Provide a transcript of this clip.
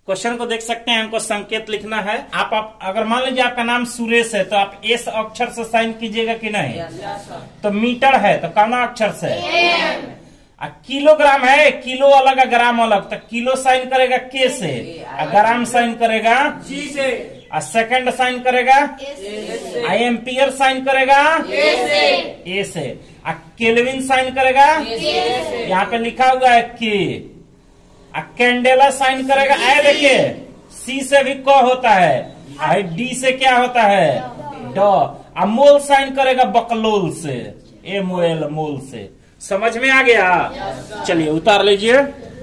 Question को देख सकते हैं, हमको संकेत लिखना है। आप अगर मान लीजिए आपका नाम सुरेश है तो आप एस अक्षर से साइन कीजिएगा कि नहीं? तो मीटर है तो कौन अक्षर से? किलोग्राम है, किलो अलग है ग्राम अलग, तो किलो साइन करेगा के से, ग्राम साइन करेगा जी से, सेकंड साइन करेगा एम्पियर साइन करेगा ए से, केल्विन साइन करेगा यहाँ पे लिखा हुआ है के, कैंडेला साइन करेगा एल के, सी से भी क होता है, डी से क्या होता है ड, मोल साइन करेगा बकलोल से, ए मोल मोल से। समझ में आ गया? चलिए उतार लीजिए।